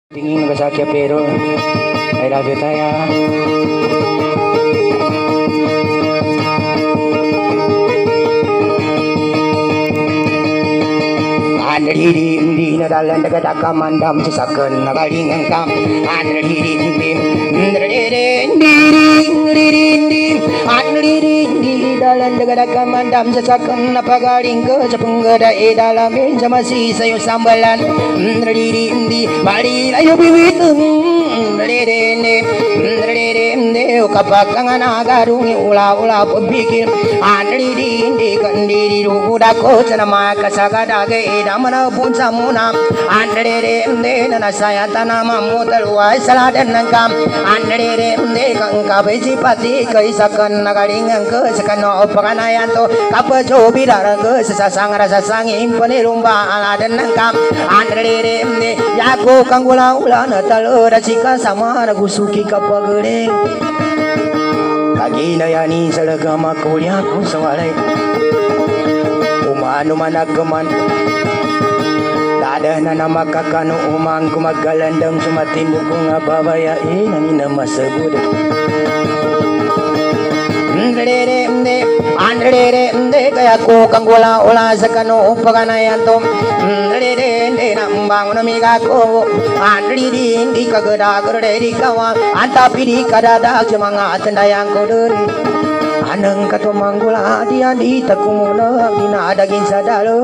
Tingin ka sa akin pero I love you tayo. Hindi na dalan dagat akamandam sisakan nagalingan kam dalan dagat akamandam sisakan napagaling ko sa penggada dalamin sama si sayo sambalan hindi bali ayo biwitung kapag ang nagarungi ula-ula pabikir hindi kandiri ruda ko sa nama kasagadaga mana pun samuna andere na saya tanama mutalwa saladan nangkam andere kang kabezi pati kaisakan nagalingan ke sakano paganayan to kapajo bidara ke sasang rasa sangin panilumba aladan nangkam andere yaku kang ula-ula na talo rasika sama nagusuki kapagering kagina yani salagama kuliah ko sawalay umano managaman ada na namakakano umang kumagalandang sumatindog ko nga babayain ang inamasabud kaya ko kang wala sa kano paganayan to nambang namiga ko hindi kagada di kawa antapi di kadadag sa mga tandayang ko dun anang katumanggula di takumuna dinadagin sa dalong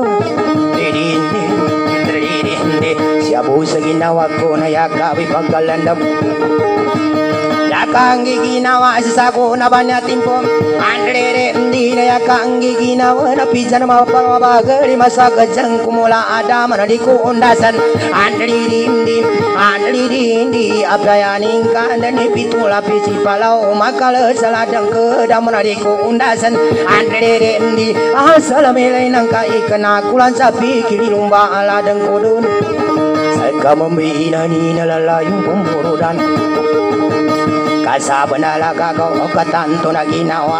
siabu sa ginawa ko na yakabi pagkalandam yakang ginawa sa sako na banyatin po andrere hindi na yakang ginawa na pizza na mapabagal masagajang kumula adam na di ko undasan andrere hindi aprayaning kanda ni pitula pisi palau makala saladang kedam na di ko undasan andrere hindi asalamilay ng kaikanakulan sa pikili lumba aladang kodun kamu ni nalalayong pumurudan kasaban alaga ko katanto na ginawa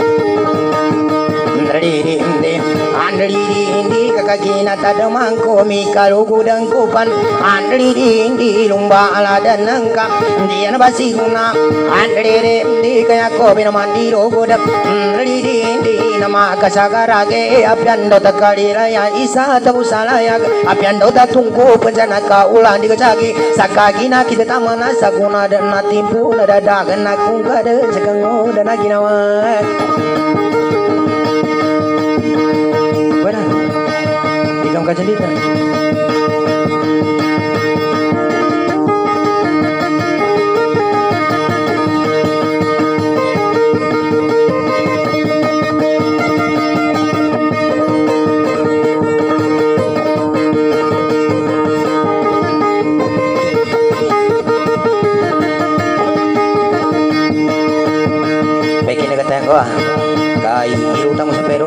hindi kakagina tadamang komi kalugudang kupan hindi lumba aladan nangka hindi na basiguna hindi kaya ko binamandi lugudang hindi nama kasagarage apyando takaliraya isa tabusalayag apyando tatungku penjanaka ulang dikacagi sakagina kita tamana saguna dan natimpu nadadagan nakung kada sekango dan naginawa Bueno, digam kacalita kay irutang mo sa pero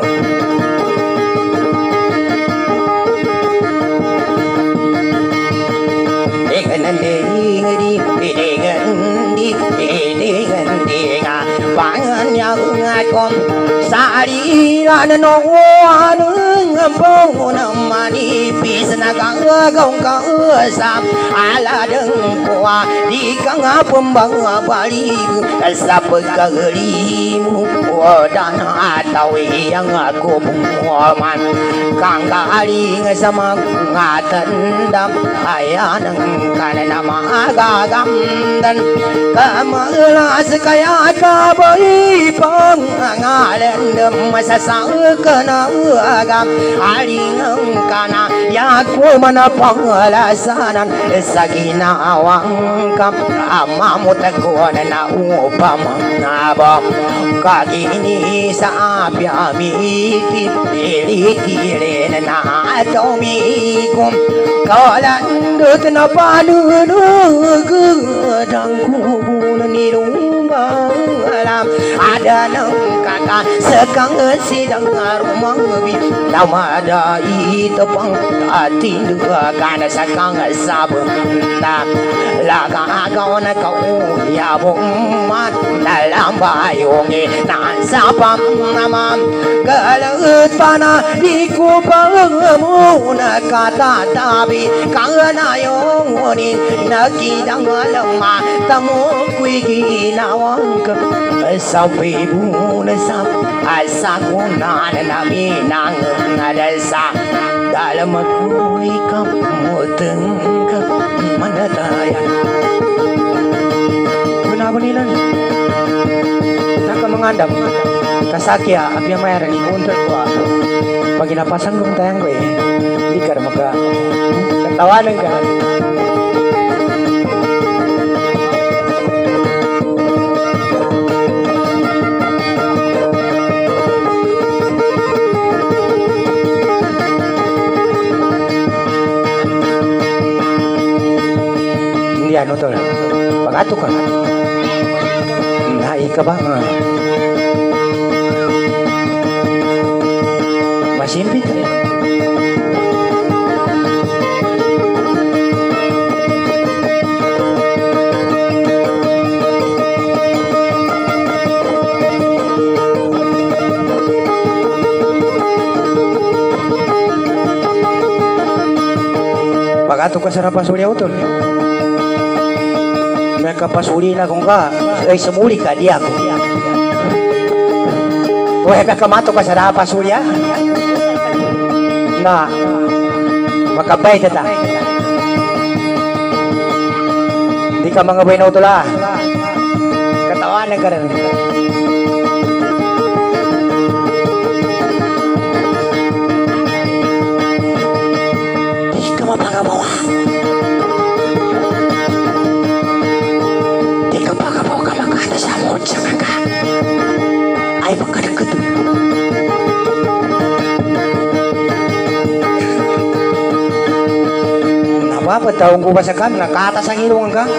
pangan yang ngakom sari lan no anung bong namani pisna gong ka sam ala deng kwa di kang pembang bali sap kagelimu dan atawi yang aku man kang kali sama ngatendam ayanang kana nama agam dan kamalas kaya kabai pang ngalendem masasang kana agam alingang kana yaku mana pangalasanan saginawang kam amamu tagona na upama ngaba kagini sa apyamiti pilitire na atomikum kalandut na panunug dangku nirumba alam ada nang kata sekang sidang rumang bi namada itu pang tindu kana sakang sabunda lagagaw na kauyabong man dalam bayongi nasa pamnaman galut pana di ko muna katatabi kana yung unin nakitang alama tamo ko'y ginawang ka sa pibuna sa asakunan namin ang nadalsa dalam ako'y kamuteng ka manatayan Nabunilan nakamangandam kasakya abya mayroon ikunter ko pag inapasang kong tayang ko hindi ka maka katawanan ka hindi ano to pag-ato ka naik ka ba masimpi ka pag-ato ka sa rapasuri utol may kapasuri na kung ka ay sumuli ka di ako huwag ka kamato ka sa rapasuri na makabay tata di ka mga buhay na utol katawanan ka rin di ka mapagabawa ay pagkadagat napapataong ko ba sa kan nakatas ang ilungan ka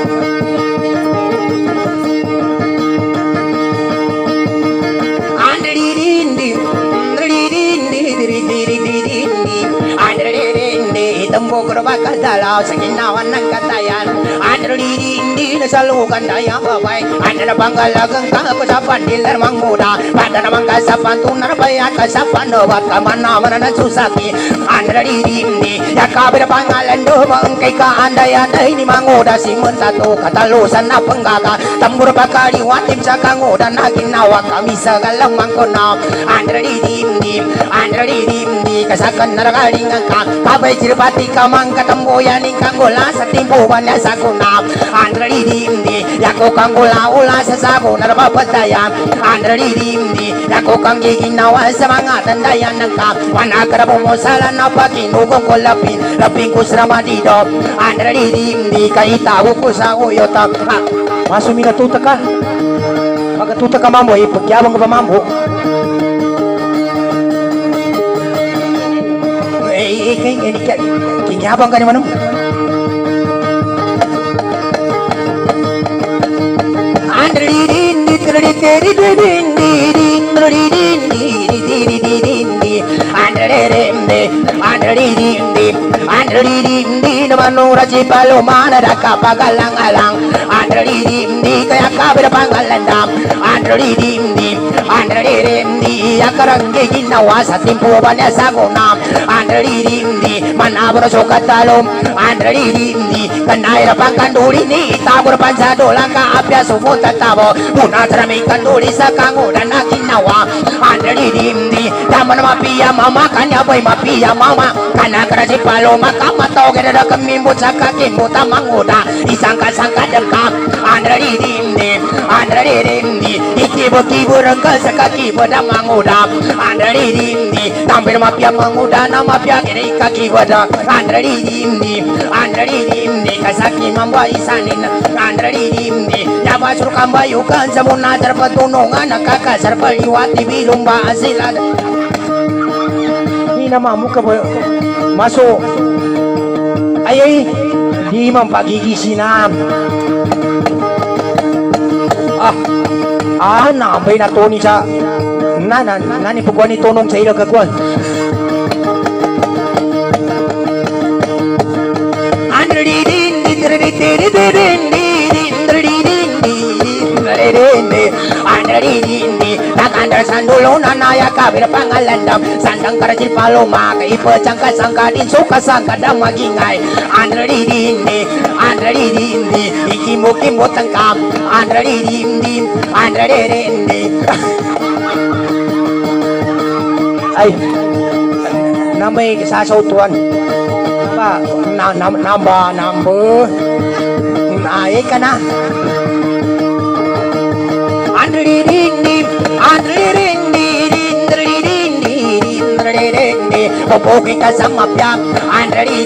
tembok bakal dalau sakinawan ng katayan hindi na salukan daya babay na banggal agang kasapan diler mangmuda pada namang kasapan tunar bayat kasapan dobat kamana-mana na susaki hindi yakabir pangalan do bangkay kaandayan ini manguda simun satu katalusan na penggaga tambur bakali watim sa kanguda na ginawa kami sa galang mangkona hindi kasakan naragalingan ka kabay cirpati kamang katamboyan ingkang gula sa timbuban ya sakuna hindi yako kang gula ula sa sabo narapapatayan hindi yako kang giginawa sa mga tandayan ng ka wanakarapo mo sala na pakinugong ko lapin ko sa ramadido hindi kaitawo ko sa uyota masumi na tuta ka magatuta ka mambo ipagyabang ka pa mambo kinyabang ka ni manong manura si palumana da kapagalang-alang kaya kabir pangalandam akarangge ginawa sa timpuban ya sagunam manabro sukat talom kanaira pangkanduri ni tabur pansadolang ka apya sumut tabo punat rami kanduri sa kangudan na ginawa taman mapia mama kanya boy mapia mama kana kerasi paloma kamatau kena kemimbut sa kakimut manguda disangka-sangka dekam ikibu-kibu rengkel sa kakibut manguda tampil mapia manguda na mapia kiri kakibut kasaki mamba isanin nyaba surkan bayukan semuna terpetunungan kakak serpaliwati bilumba asilat ini nama muka masuk ayai di mampagigisinam nambay na to ni sa nani pagkuhan ni tonong sa ilo kagwan Nakandar sandulo na naya kabir pangalandam sandang karajil paloma kay pecangka sangka din suka sangka dam magingay andri dindi ikimo kimo tangkap andri dindi ay namay sasautuan namba ay ka na andri dindi Popoki kasamapya andri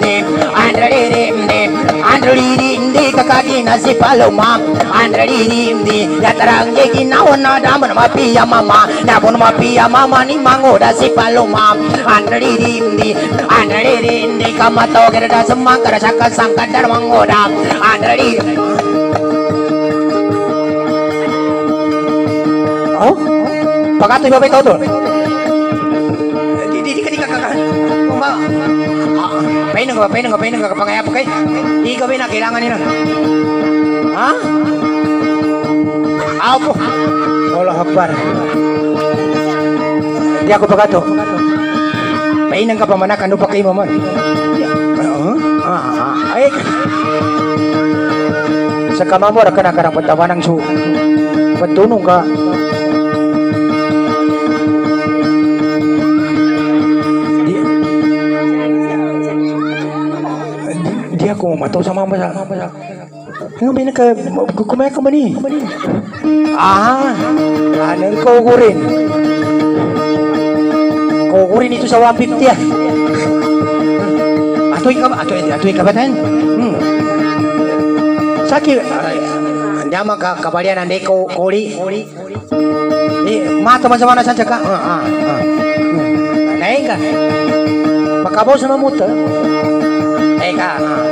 dindi kakagina si paloma andri dindi yatarang ginawa na daman mapia mama nabon mapia mama ni mangoda si paloma andri dindi kamato gerda semangkara saka sangka dar mangoda andri oh pagkatoy ba ito doon? Di ka kumba pahinang ka pangayap kay di gawin na kailangan nila ha? Apo Allah Akbar di ako pagkato pahinang ka pa manak ano pa kayo maman ay sa kamamura ka na karang pagtawanang su pagtunong ka dia ako mataw sa mama sa ano ba kumaya ka ba ni anong kukurin ito sa 150 atoy ka ba tayo saki hindi ama kabalian andi kuli mata man sa mana sa ka naik ka makabaw sa mamuta ka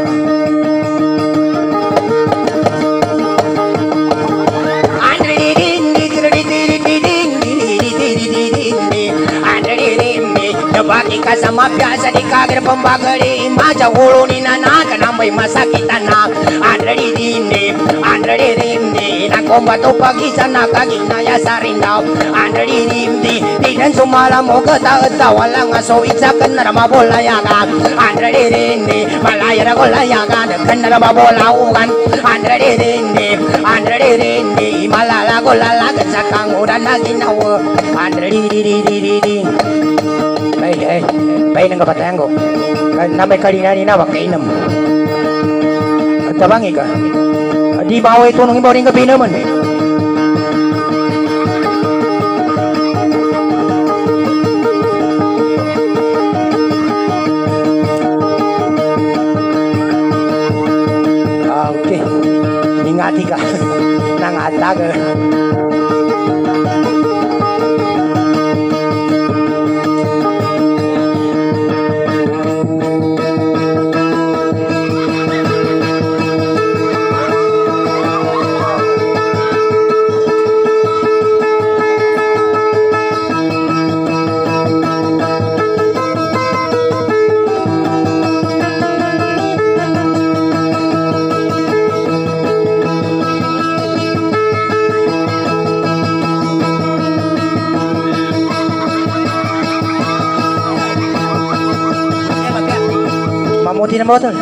bagi kasama biasa di kager pembagari maja uluni nana kanambay masakitan na andri dindi na kombato pagi sana kagi naya sarindaw andri dindi di dan sumala mo kata walang aso itsakan na mabolayagan andri dindi malaya na kolayagan kan na mabolaugan andri dindi malala kolalagan sa kanguran na ginawa andri dindi bayi nang kapatayan ko namay kalinani na wakainam at tabangi ka di ba ito nung iba rin gabi naman okay ingati ka nangatag mamuti na botol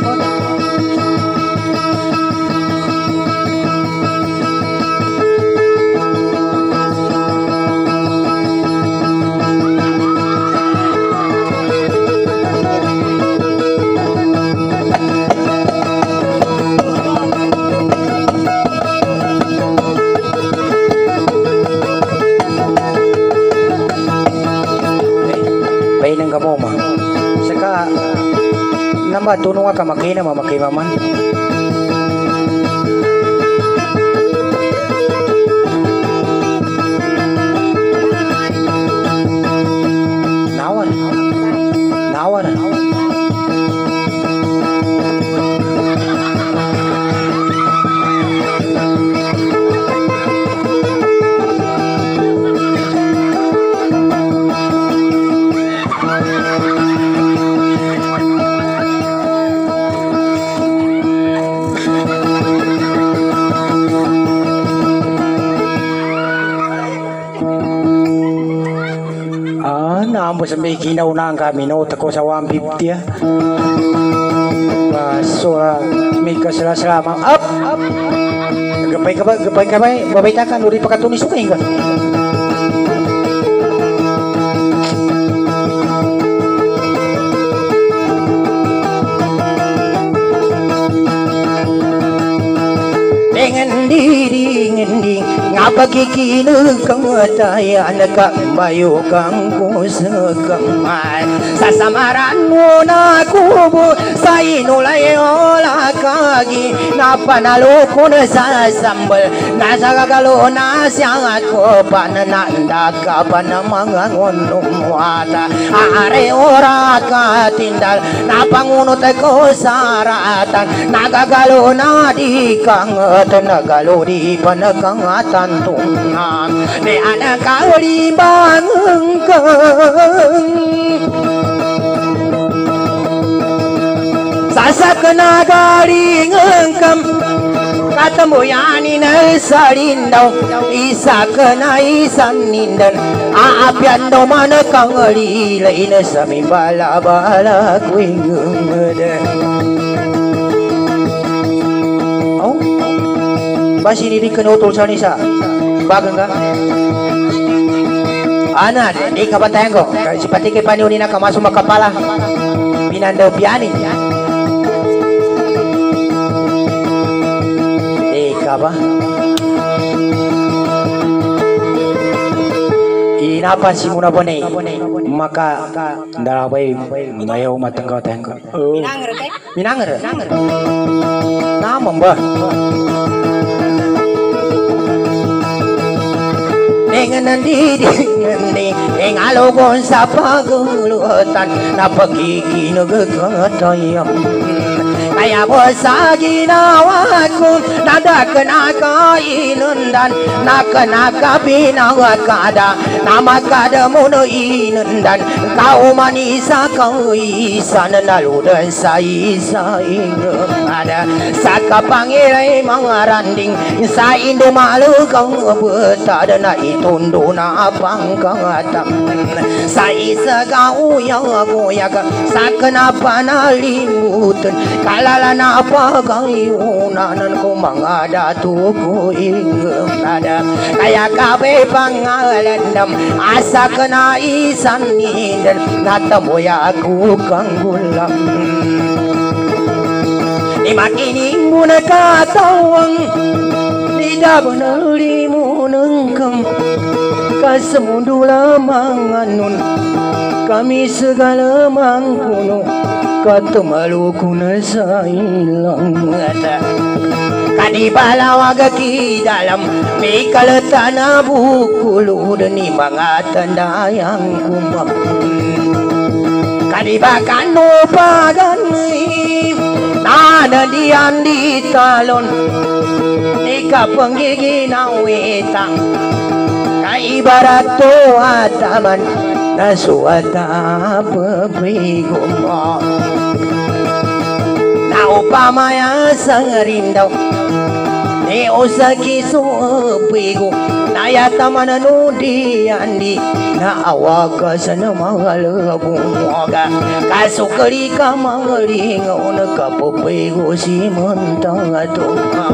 bayi nang kamu mah saka nambah tunong ka makina mamakay maman nawan mo sa may kinaw na ang kami no tako sa 150 so may kasala-salama up gapay ka ba babay takan uri pakatunis ko ka Ngendi ngapagkikinag kang tayan ka bayo kang kusagamay sasamaran mo na kubo sa inulay ola kagi napanalo ko na sa sambal nasa kagalo na siya ko panananda ka pa na mga ngunumwata are ora ka tindal napangunot ko sa ratan nagagalo na di kang nagalo di panagangatan tungan ni anak kalibang kang sasak na galing kam katamuyanin sa rindaw isa ka na isan nindan aapyan daw man kang alilay na sa may balabala kuing Basi ini kenutol sa nisa. Bagang ka? Ana, di ka batayan ko. Si pati kay paniuni na kamaso makapala. Pinandaw piyani. Ka ba? Inapansin mo na ba na maka dalaway ngayaw matanggaw tayo ka. Minanger kay? Minanger? Naman ba? Nandidi ngalogon sa pagulutan na pagkikinagkatayam kaya po sa ginawa ko nadaknakainundan nakanakapinawakada na magkada mo na inundan kauman isa kang isa na naludan sa isa ingada sa kapangiray mga randing sa indumalo kang betada na itundo na pangkatam sa isa kauyag-uyag sa kanapanalimutan kalala na pagayunanan ko mga dato ko ingada kaya kabe pangalandam asa ka na isan nidan natamoy ako kang gulang di makinig mo na katawang di dabanali mo ng kam kasamundo lamang anon kami segalamang kuno katumalo ko na sa ilang mata kanibalaw agaki dalam may kalata na bukulod ni mga tandayang kumap kanibakan mo paganay nanadiyan di talon ni kapanggiginawitan kaibarat to ataman na suwata pabigo mo na upamaya sa rindaw ni osaki suwapigo na yata mananudi andi na awaga sa na mga labong mga kasukali ka mga lingaw na kapabigo si mantang ato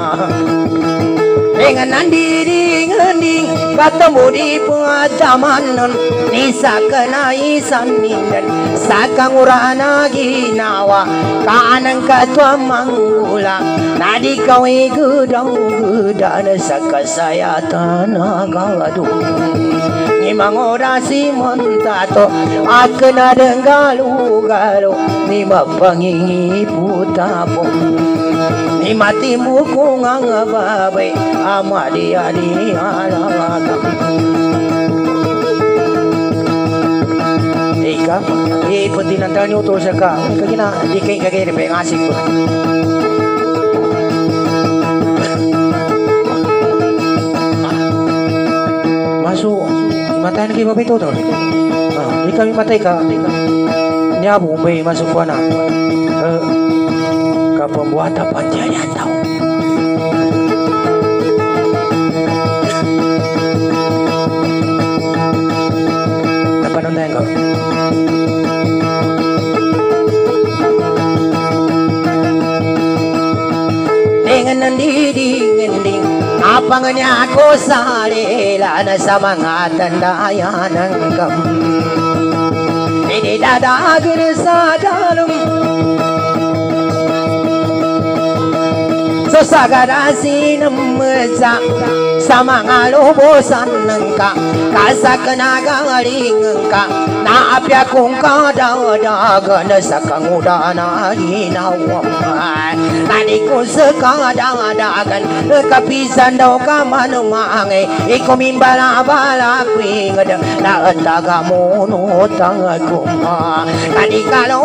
dengan nanding ketemu di pengataman nisa kena isan nindan sakang urana ginawa kanang katwa manggula nadi kawi gedang gedana sakasayatan agadung ni mangorasi montato akena denggalu-galu ni mapangingi putapong ni matimu kung ang babay amadi adi alawagam ika ipatinantan nyo to sa ka kagina di kayo kagaya pa yung asik ko maso imatay na kayo babay to to di kami matay ka niya bumbay masuk ko na pembuatan panjaian tahu apa nonton kau diding apangnya ko sarila na sa mga tandayan ng kam ididadagan sa dalong so sagarasin meza sa mga lubusan ng ka kasakanagaling ka naapya kong kadadagan sa kangudana hinawang tadi ko sa kadadagan kapisan daw ka manumangay ikumimbala-bala kwingad na taga munutang kuma tadi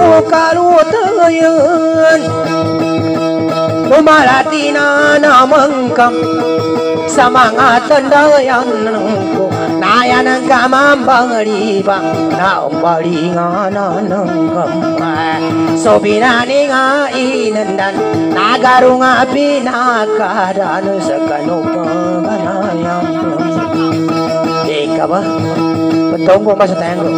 kalutayan lumalati na namangkam sa mga tandayan ko naya ng kamambang ribang na umbalinganan ng kamay so binani nga inandan nagaro nga pinakaran sa kanupaganayang ika ba? Patong ko ba sa tango?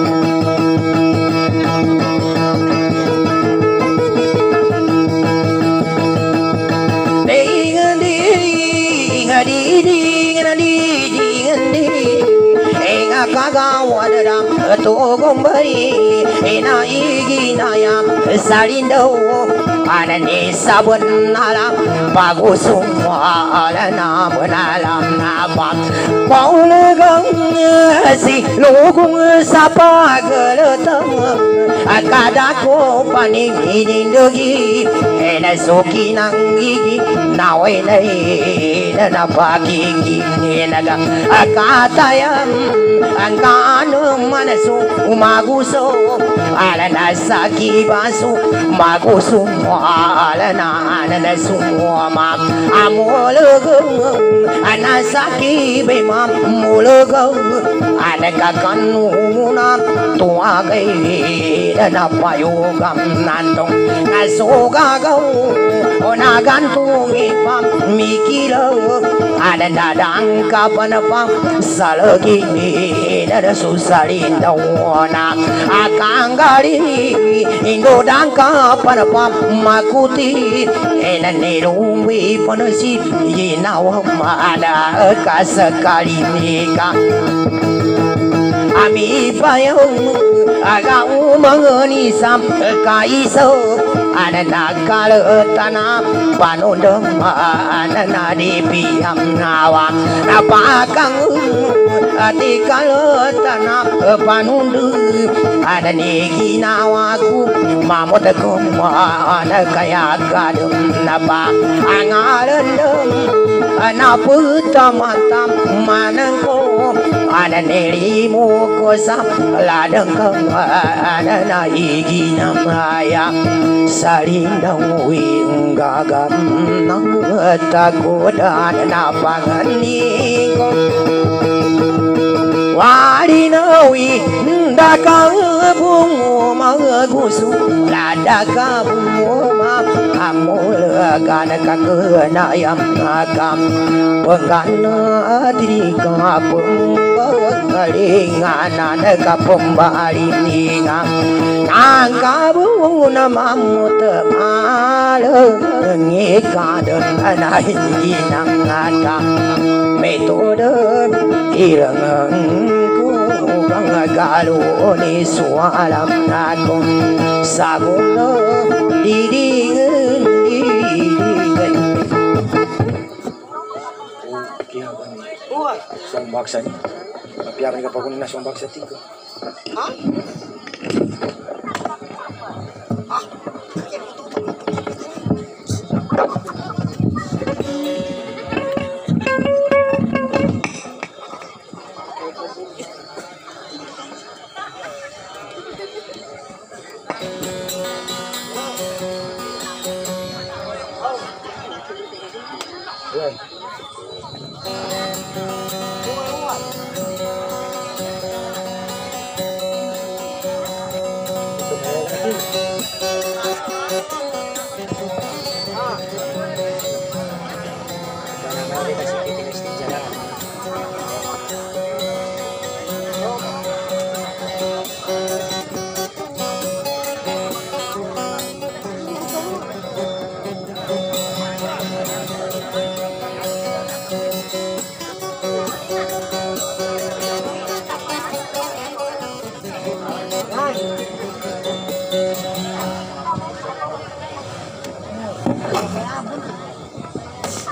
Kagawadam togombari ena iginayam salindo anani sabun alam bagus semua alana benalam nabam paulegang si logung sapa geletang akadako paning indegi ena sokinang gigi nawe nei na pagi naga akatayam angkano manasu umaguso alana saki basu magusu alana nasu ma amologung anasaki bema mologung anakakanuna tuagai na payogam nandong nasogagau onagantung ipam mikilo adadang kapanapang salagi da susalin dawana akanggali indodang kapanapang makuti enanirumwi panasi yinaw maada kasakali nika ami payong agau manganisam kaiso ananakalutana panundong ananadipiyam nawa napakang atikalutana panundu adaniginawaku mamutakum anakayakadum napa angarandum anaputamatam manangko ananerimu kosam ladang ananaiginamaya salindang winggagam nang tagodan napanganiko wadinawi ndakabungu magusu ladakabungu amulagan kakenayam agam wangana dirikapung kalinganan kapumbalinga angkabungu namamut malang ngikadan anahinginang ngata metode ilang kung galo ni sualam natin sabon na didingan Isang baksa niya. Mapiyakan ka pa kung nasa isang baksa tigo. Ha?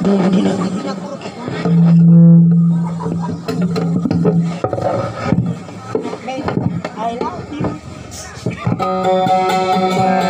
I love you.